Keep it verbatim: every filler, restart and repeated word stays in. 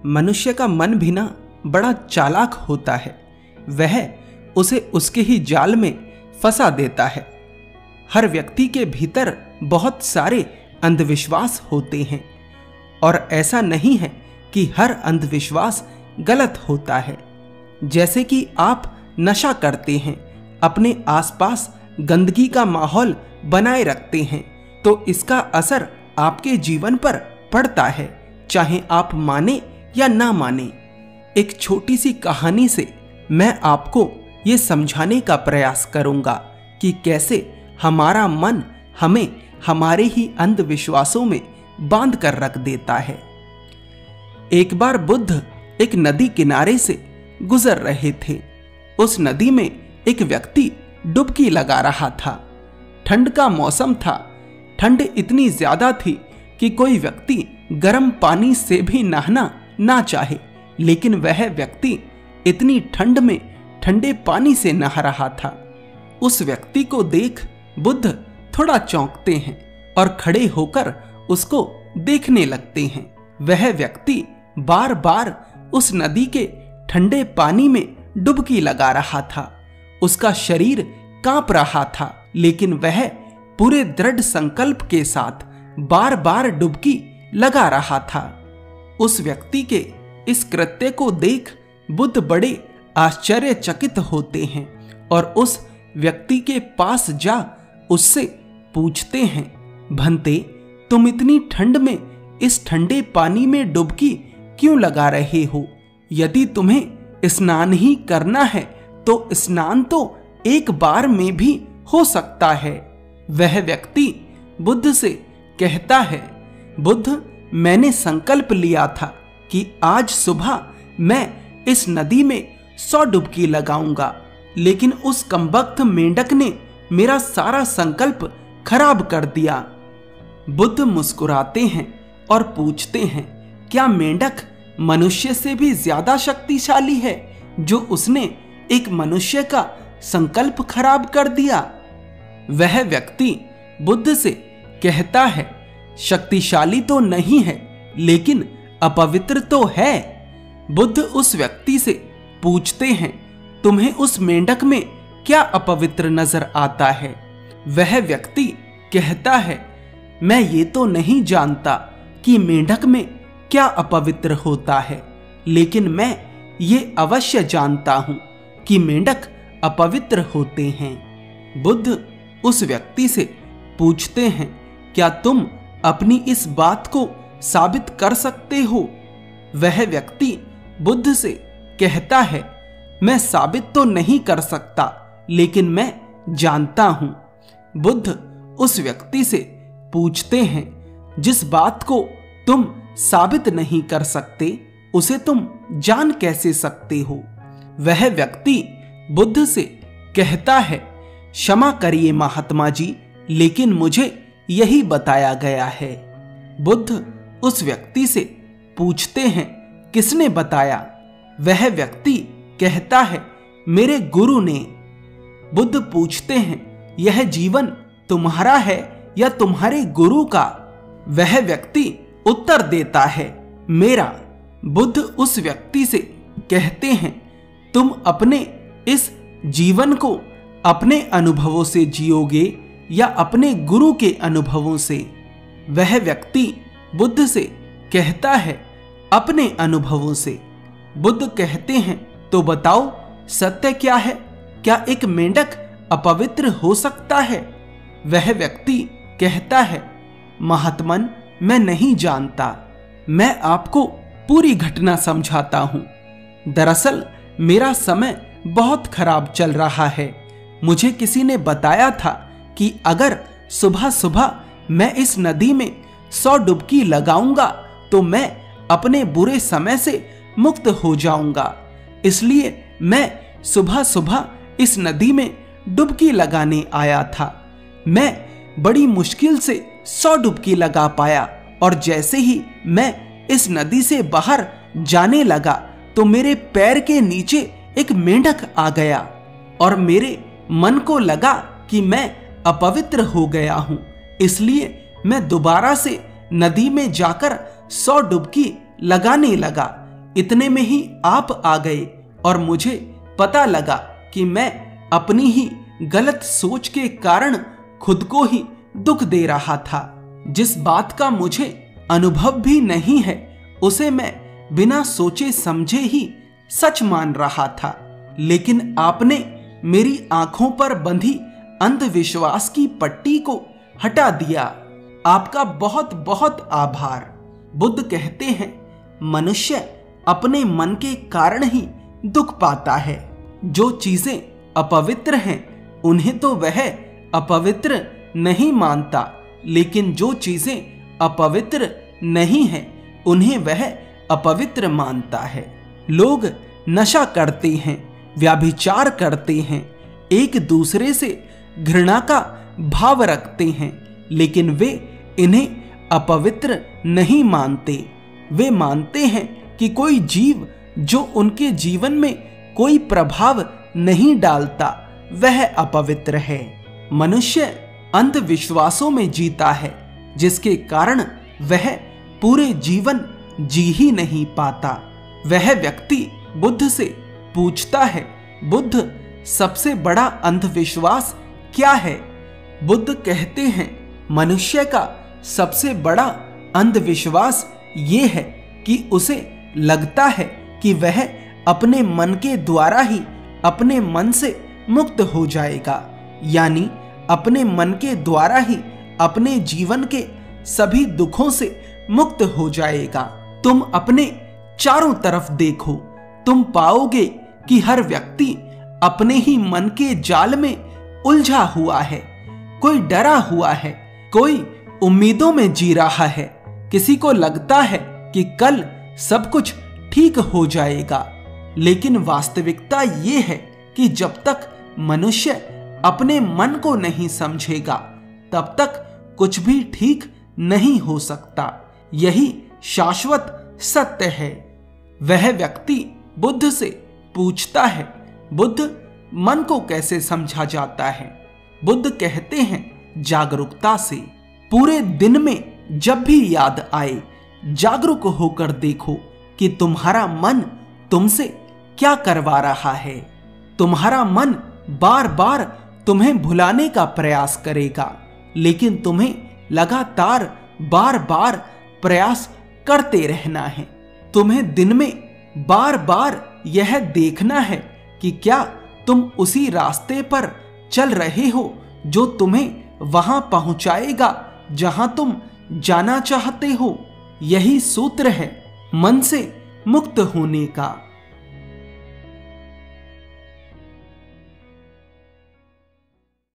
मनुष्य का मन भी ना बड़ा चालाक होता है, वह उसे उसके ही जाल में फंसा देता है। हर व्यक्ति के भीतर बहुत सारे अंधविश्वास होते हैं और ऐसा नहीं है कि हर अंधविश्वास गलत होता है। जैसे कि आप नशा करते हैं, अपने आसपास गंदगी का माहौल बनाए रखते हैं, तो इसका असर आपके जीवन पर पड़ता है, चाहे आप माने या ना माने। एक छोटी सी कहानी से मैं आपको ये समझाने का प्रयास करूंगा कि कैसे हमारा मन हमें हमारे ही अंधविश्वासों में बांध कर रख देता है। एक बार बुद्ध एक नदी किनारे से गुजर रहे थे। उस नदी में एक व्यक्ति डुबकी लगा रहा था। ठंड का मौसम था। ठंड इतनी ज्यादा थी कि कोई व्यक्ति गर्म पानी से भी नहाना ना चाहे, लेकिन वह व्यक्ति इतनी ठंड में ठंडे पानी से नहा रहा था। उस व्यक्ति को देख बुद्ध थोड़ा चौंकते हैं और खड़े होकर उसको देखने लगते हैं। वह व्यक्ति बार बार उस नदी के ठंडे पानी में डुबकी लगा रहा था। उसका शरीर कांप रहा था, लेकिन वह पूरे दृढ़ संकल्प के साथ बार बार डुबकी लगा रहा था। उस व्यक्ति के इस कृत्य को देख बुद्ध बड़े आश्चर्यचकित होते हैं और उस व्यक्ति के पास जा उससे पूछते हैं, भंते, तुम इतनी ठंड में इस ठंडे पानी में डुबकी क्यों लगा रहे हो? यदि तुम्हें स्नान ही करना है तो स्नान तो एक बार में भी हो सकता है। वह व्यक्ति बुद्ध से कहता है, बुद्ध, मैंने संकल्प लिया था कि आज सुबह मैं इस नदी में सौ डुबकी लगाऊंगा, लेकिन उस कमबख्त मेंढक ने मेरा सारा संकल्प खराब कर दिया। बुद्ध मुस्कुराते हैं और पूछते हैं, क्या मेंढक मनुष्य से भी ज्यादा शक्तिशाली है जो उसने एक मनुष्य का संकल्प खराब कर दिया? वह व्यक्ति बुद्ध से कहता है, शक्तिशाली तो नहीं है, लेकिन अपवित्र तो है। बुद्ध उस व्यक्ति से पूछते हैं, तुम्हें उस मेंढक में क्या अपवित्र नजर आता है? वह व्यक्ति कहता है, मैं ये तो नहीं जानता कि मेंढक में क्या अपवित्र होता है, लेकिन मैं ये अवश्य जानता हूं कि मेंढक अपवित्र होते हैं। बुद्ध उस व्यक्ति से पूछते हैं, क्या तुम अपनी इस बात को साबित कर सकते हो? वह व्यक्ति बुद्ध से कहता है, मैं साबित तो नहीं कर सकता, लेकिन मैं जानता हूं। बुद्ध उस व्यक्ति से पूछते हैं, जिस बात को तुम साबित नहीं कर सकते उसे तुम जान कैसे सकते हो? वह व्यक्ति बुद्ध से कहता है, क्षमा करिए महात्मा जी, लेकिन मुझे यही बताया गया है। बुद्ध उस व्यक्ति से पूछते हैं, किसने बताया? वह व्यक्ति कहता है, मेरे गुरु ने। बुद्ध पूछते हैं, यह जीवन तुम्हारा है या तुम्हारे गुरु का? वह व्यक्ति उत्तर देता है, मेरा। बुद्ध उस व्यक्ति से कहते हैं, तुम अपने इस जीवन को अपने अनुभवों से जियोगे या अपने गुरु के अनुभवों से? वह व्यक्ति बुद्ध से कहता है, अपने अनुभवों से। बुद्ध कहते हैं, तो बताओ सत्य क्या है? क्या एक मेंढक अपवित्र हो सकता है? वह व्यक्ति कहता है, महात्मन, मैं नहीं जानता। मैं आपको पूरी घटना समझाता हूं। दरअसल मेरा समय बहुत खराब चल रहा है। मुझे किसी ने बताया था कि अगर सुबह सुबह मैं इस नदी में सौ डुबकी लगाऊंगा तो मैं अपने बुरे समय से मुक्त हो जाऊंगा। इसलिए मैं सुबह सुबह इस नदी में डुबकी लगाने आया था। मैं बड़ी मुश्किल से सौ डुबकी लगा पाया और जैसे ही मैं इस नदी से बाहर जाने लगा तो मेरे पैर के नीचे एक मेंढक आ गया और मेरे मन को लगा कि मैं अपवित्र हो गया हूं। इसलिए मैं दोबारा से नदी में जाकर सौ डुबकी लगाने लगा। इतने में ही आप आ गए और मुझे पता लगा कि मैं अपनी ही गलत सोच के कारण खुद को ही दुख दे रहा था। जिस बात का मुझे अनुभव भी नहीं है उसे मैं बिना सोचे समझे ही सच मान रहा था, लेकिन आपने मेरी आंखों पर बंधी अंधविश्वास की पट्टी को हटा दिया। आपका बहुत बहुत आभार। बुद्ध कहते हैं, मनुष्य अपने मन के कारण ही दुख पाता है। जो चीजें अपवित्र हैं उन्हें तो वह अपवित्र नहीं मानता, लेकिन जो चीजें अपवित्र नहीं हैं उन्हें वह अपवित्र मानता है। लोग नशा करते हैं, व्याभिचार करते हैं, एक दूसरे से घृणा का भाव रखते हैं, लेकिन वे इन्हें अपवित्र नहीं मानते। वे मानते हैं कि कोई जीव जो उनके जीवन में कोई प्रभाव नहीं डालता वह अपवित्र है। मनुष्य अंधविश्वासों में जीता है, जिसके कारण वह पूरे जीवन जी ही नहीं पाता। वह व्यक्ति बुद्ध से पूछता है, बुद्ध सबसे बड़ा अंधविश्वास क्या है? बुद्ध कहते हैं, मनुष्य का सबसे बड़ा अंधविश्वास ये है कि उसे लगता है कि वह अपने मन के द्वारा ही अपने मन से मुक्त हो जाएगा, यानी अपने मन के द्वारा ही अपने जीवन के सभी दुखों से मुक्त हो जाएगा। तुम अपने चारों तरफ देखो, तुम पाओगे कि हर व्यक्ति अपने ही मन के जाल में उलझा हुआ है। कोई डरा हुआ है, कोई उम्मीदों में जी रहा है, किसी को लगता है कि कल सब कुछ ठीक हो जाएगा। लेकिन वास्तविकता ये है कि जब तक मनुष्य अपने मन को नहीं समझेगा तब तक कुछ भी ठीक नहीं हो सकता। यही शाश्वत सत्य है। वह व्यक्ति बुद्ध से पूछता है, बुद्ध मन को कैसे समझा जाता है? बुद्ध कहते हैं, जागरूकता से। पूरे दिन में जब भी याद आए जागरूक होकर देखो कि तुम्हारा मन तुमसे क्या करवा रहा है। तुम्हारा मन बार बार तुम्हें भुलाने का प्रयास करेगा, लेकिन तुम्हें लगातार बार बार प्रयास करते रहना है। तुम्हें दिन में बार बार यह देखना है कि क्या तुम उसी रास्ते पर चल रहे हो जो तुम्हें वहां पहुंचाएगा जहां तुम जाना चाहते हो। यही सूत्र है मन से मुक्त होने का।